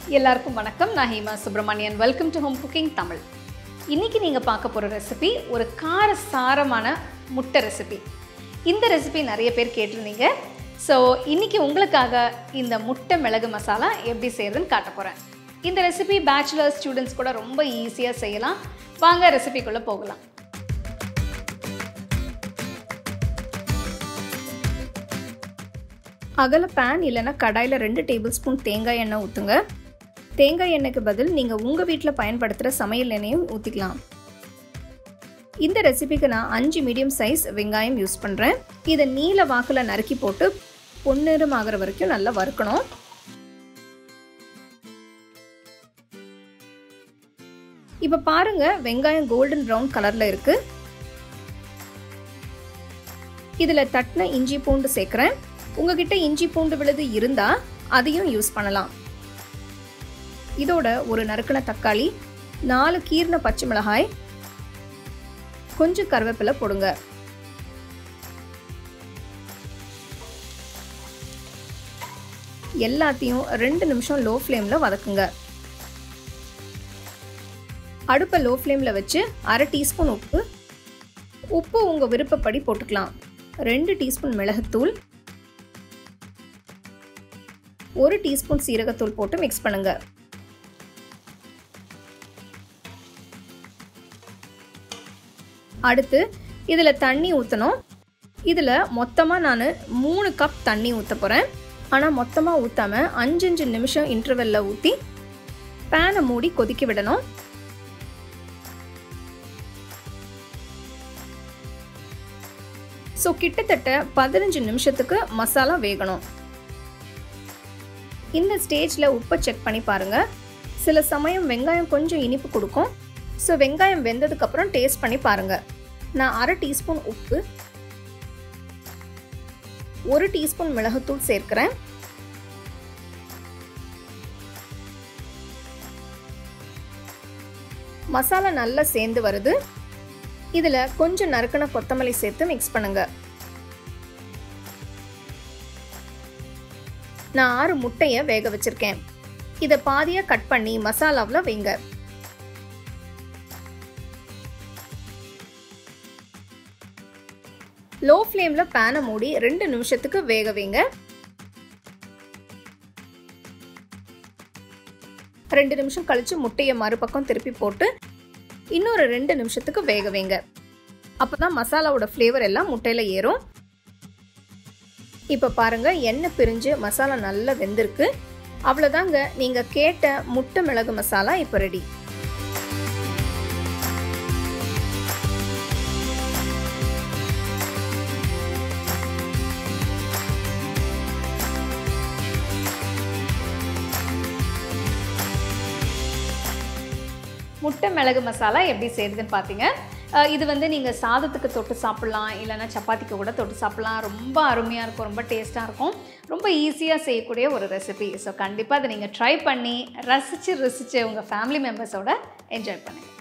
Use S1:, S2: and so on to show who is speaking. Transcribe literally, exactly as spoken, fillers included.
S1: எல்லாருக்கும் வணக்கம். நான் Hema Subramanian. Welcome to home cooking Tamil. இன்றைக்கி நீங்கள் பார்க்க போகிற ரெசிபி ஒரு கார சாரமான முட்டை ரெசிபி. இந்த ரெசிபி நிறைய பேர் கேட்டிருந்தீங்க. ஸோ இன்றைக்கி உங்களுக்காக இந்த முட்டை மிளகு மசாலா எப்படி செய்கிறதுன்னு காட்ட போகிறேன். இந்த ரெசிபி பேச்சுலர் ஸ்டூடெண்ட்ஸ் கூட ரொம்ப ஈஸியாக செய்யலாம். வாங்க ரெசிபிக்குள்ளே போகலாம். அகல பேன் இல்லைன்னா கடாயில் ரெண்டு டேபிள் ஸ்பூன் தேங்காய் எண்ணெய் ஊற்றுங்க. தேங்காய் எண்ணெய்க்கு பதில் நீங்கள் உங்கள் வீட்டில் பயன்படுத்துகிற சமையல் எண்ணெயும் ஊற்றிக்கலாம். இந்த ரெசிபிக்கு நான் அஞ்சு மீடியம் சைஸ் வெங்காயம் யூஸ் பண்ணுறேன். இதை நீல வாக்கில் நறுக்கி போட்டு பொன்னிறம் ஆகிற வரைக்கும் நல்லா வறுக்கணும். இப்போ பாருங்கள், வெங்காயம் கோல்டன் ப்ரௌன் கலரில் இருக்குது. இதில் தட்டின இஞ்சி பூண்டு சேர்க்குறேன். உங்ககிட்ட இஞ்சி பூண்டு விழுது இருந்தால் அதையும் யூஸ் பண்ணலாம். இதோட ஒரு நறுக்கின தக்காளி, நாலு கீர்ன பச்சை மிளகாய், கொஞ்சம் கருவேப்பிலை போடுங்க. எல்லாத்தையும் ரெண்டு நிமிஷம் லோ ஃப்ளேமில் வதக்குங்க. அடுப்பை லோ ஃப்ளேமில் வச்சு அரை டீஸ்பூன் உப்பு உப்பு உங்கள் விருப்பப்படி போட்டுக்கலாம். ரெண்டு டீஸ்பூன் மிளகுத்தூள், ஒரு டீஸ்பூன் சீரகத்தூள் போட்டு மிக்ஸ் பண்ணுங்க. அடுத்து இதில் தண்ணி ஊற்றணும். இதில் மொத்தமாக நான் மூணு கப் தண்ணி ஊற்ற போகிறேன். ஆனால் மொத்தமாக ஊற்றாமல் அஞ்சஞ்சு நிமிஷம் இன்டர்வெல்ல ஊற்றி பேனை மூடி கொதிக்க விடணும். ஸோ கிட்டத்தட்ட பதினஞ்சு நிமிஷத்துக்கு மசாலா வேகணும். இந்த ஸ்டேஜில் உப்பை செக் பண்ணி பாருங்கள். சில சமயம் வெங்காயம் கொஞ்சம் இனிப்பு கொடுக்கும். ஸோ வெங்காயம் வெந்ததுக்கப்புறம் டேஸ்ட் பண்ணி பாருங்கள். நான் அரை டீஸ்பூன் உப்பு, ஒரு டீஸ்பூன் மிளகுத்தூள் சேர்க்கிறேன். மசாலா நல்லா சேர்ந்து வருது. இதில் கொஞ்சம் நறுக்கின கொத்தமல்லி சேர்த்து மிக்ஸ் பண்ணுங்க. நான் ஆறு முட்டையை வேக வச்சிருக்கேன். இதை பாதியாக கட் பண்ணி மசாலாவில் வைங்க. லோ ஃப்ளேமில் பேனை மூடி ரெண்டு நிமிஷத்துக்கு வேக வைங்க. ரெண்டு நிமிஷம் கழிச்சு முட்டையை மறுபக்கம் திருப்பி போட்டு இன்னொரு ரெண்டு நிமிஷத்துக்கு வேக வைங்க. அப்போதான் மசாலாவோட ஃப்ளேவர் எல்லாம் முட்டையில் ஏறும். இப்போ பாருங்க, எண்ணெய் பிரிஞ்சு மசாலா நல்லா வெந்திருக்கு. அவ்வளோதாங்க, நீங்கள் கேட்ட முட்டை மிளகு மசாலா இப்போ ரெடி. முட்டை மிளகு மசாலா எப்படி செய்யுதுன்னு பார்த்தீங்க. இது வந்து நீங்கள் சாதத்துக்கு தொட்டு சாப்பிட்லாம், இல்லைனா சப்பாத்திக்கு கூட தொட்டு சாப்பிட்லாம். ரொம்ப அருமையாக இருக்கும், ரொம்ப டேஸ்ட்டாக இருக்கும். ரொம்ப ஈஸியாக செய்யக்கூடிய ஒரு ரெசிபி. ஸோ கண்டிப்பாக அதை நீங்கள் ட்ரை பண்ணி ரசித்து ருசித்து உங்கள் ஃபேமிலி மெம்பர்ஸோட என்ஜாய் பண்ணுங்கள்.